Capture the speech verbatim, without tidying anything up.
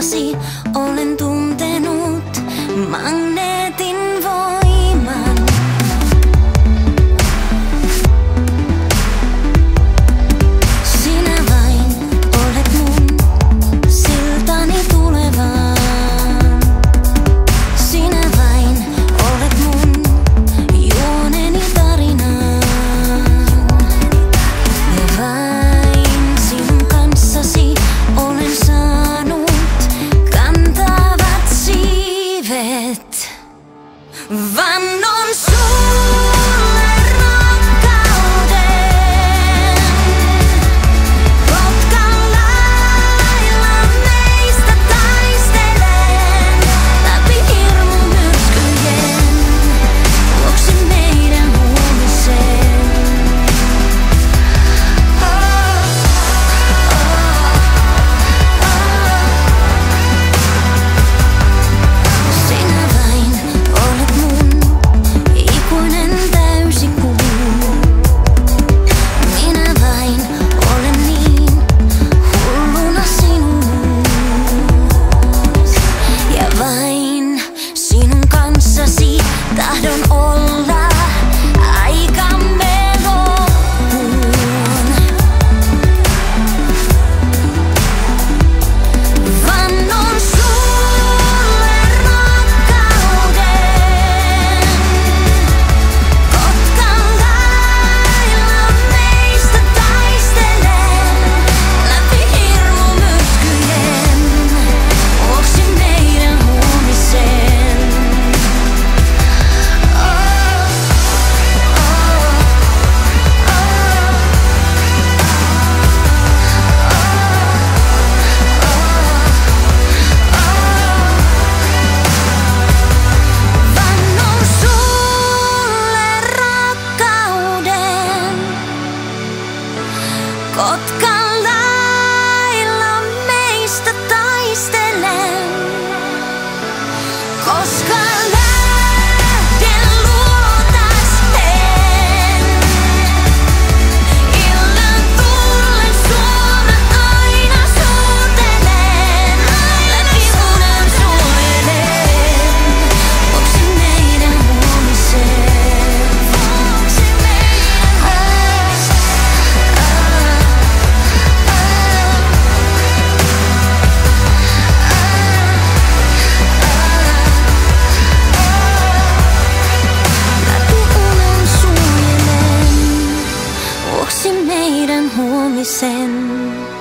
kanssasi olen tuntenut magneetin voiman. Sinä vain olet mun siltani tulevaan. Sinä vain olet mun juoneni tarinaan. Ja vain sinun kanssasi olen saanut kantavat siivet. Vannon sulle rakkauden, Kotkan lailla meistä taistelen, läpi hirmun myrskyjen, vuoksi meidän huomisen. Sinä vain olet mun ikuinen täysi kuu. Minä vain olen niin hulluna sinuus. Ja vain sinun kanssasi tahdon olla aikamme loppuun. Vannon sulle rakkauden, Kotkan lailla meistä taistelen, läpi hirmun myrskyjen, vuoksi meidän huomisen. Vannon sulle rakkauden, Kotkan lailla meistä taistelen, koska lähden luotas en. Illan tullen sua aina suutelen, läpi unen suojelen, vuoksi meidän huomisen. Vuoksi meidän huomisen. Läpi unen suojelen, vuoksi meidän huomisen.